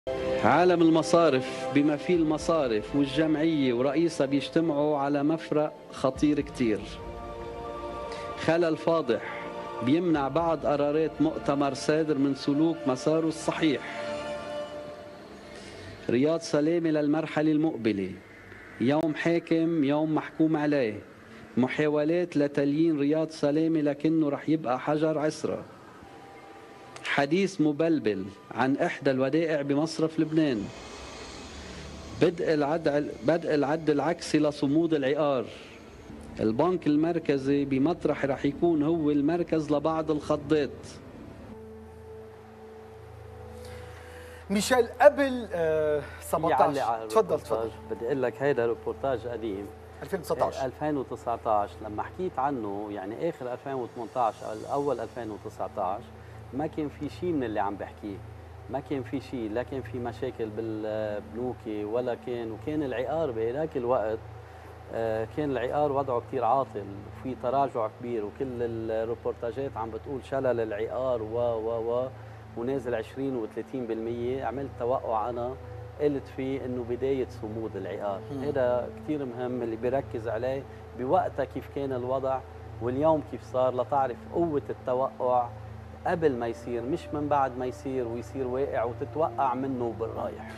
عالم المصارف بما فيه المصارف والجمعية ورئيسها بيجتمعوا على مفرق خطير كتير. خلل فاضح بيمنع بعض قرارات مؤتمر صادر من سلوك مساره الصحيح. رياض سلامة للمرحلة المقبلة، يوم حاكم يوم محكوم عليه. محاولات لتليين رياض سلامة لكنه رح يبقى حجر عسرة. حديث مبلبل عن إحدى الودائع بمصرف لبنان. بدء العد العكسي لصمود العقار. البنك المركزي بمطرح رح يكون هو المركز لبعض الخضات. ميشيل قبل 17 تفضل. بدي اقول لك هيدا ريبورتاج قديم 2019 2019 لما حكيت عنه، يعني اخر 2018 او اول 2019 ما كان في شيء من اللي عم بحكيه، ما كان في شيء، لا كان في مشاكل بالبنوك وكان العقار بهذاك الوقت كان العقار وضعه كثير عاطل وفي تراجع كبير، وكل الريبورتاجات عم بتقول شلل العقار و ونازل 20 و30%. عملت توقع انا قلت فيه انه بدايه صمود العقار. هذا كثير مهم اللي بيركز عليه بوقتها كيف كان الوضع واليوم كيف صار، لتعرف قوه التوقع قبل ما يصير، مش من بعد ما يصير ويصير واقع وتتوقع منه بالرايح.